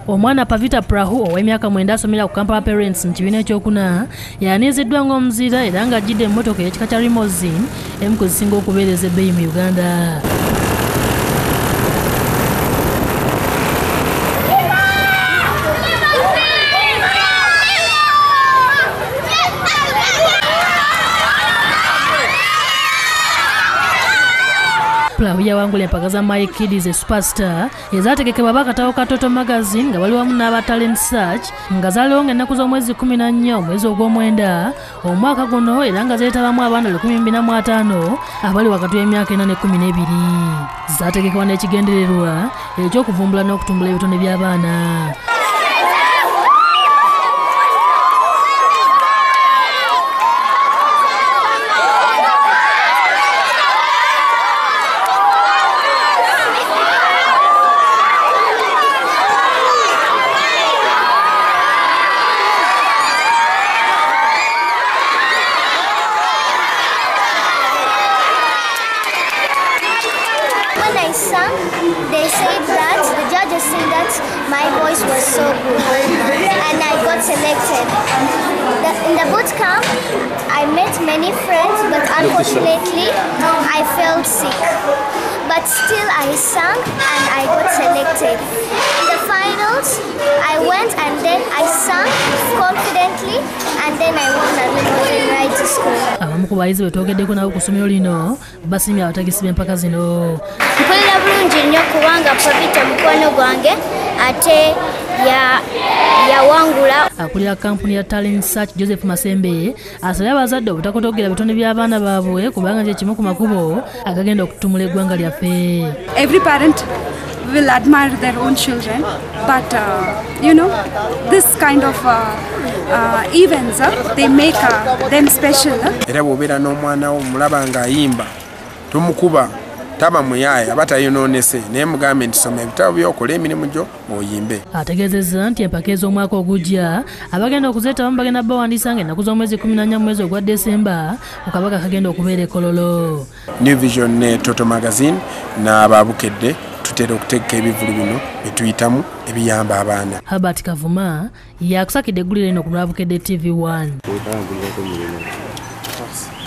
Omwana Pavita Prahu ow'emyaka 9 asomera ku Kampala Parents mu kibiina ekyokuna yaniiziddwa ng'omuzira era nga ajjidde emmotoka ekika kya limousine emu ku zisinga okubeereza ebbeeyi mu Uganda. Prahu yawangula empaka za My Kids Superstar ezaategekebwa bakatawo ka Toto magazine nga bali wamu n'aba talent search nga zaaliwo ng'ennaku z'omwezi 14 omwezi ogw'omwenda omwaka guno era nga zeetabamu abaana 245 abali wakati w'emyaka 4 ne 12. Zaategekebwa n'ekigendererwa eky'okuvumbula n'okutumbula ebitone by'abaana. They said that the judges said that my voice was so good and I got selected. In the boot camp, I met many friends, but unfortunately, I felt sick. But still, I sang and I got selected. In the finals, I went and then I sang confidently and then I won a limousine ride to school. Abamu ku bayizi betwogeddeko nabo ku ssomero lino basimye abatagisi b'empaka zino. Mpulira bulungi nnyo kubanga Pavita mukwano gwange ate yawangula. Akulira kampuni ya Talent Search Joseph Masembe asabye abazadde obutakotogera bitone by'abaana baabwe kubanga kye kimu ku makubo agagenda okutumula eggwanga lyaffe. Every parent will admire their own children, but this kind of events they make them special. Era bw'obeera n'omwana wo mulaba ng'ayimba tumukuba taba muyaye abatayononese naye mugambe nti soma ebitabo by'okola emirimu gyo oyimbe. Ategeezezza nti empaka ez'omwaka ogujja abagenda okuzeetabamu bagenda bawandiisa ng'ennaku z'omwezi 14 mwezi ogwa Desemba mu kabaka kagenda okubeera e Kololo. New Vision ne Toto magazine n'ababukedde tutera okutegeka ebivulu bino bituyitamu ebiyamba abaana. Herbert Kavuma yakusakidde eggulire lino ku Lwabukedde TV1.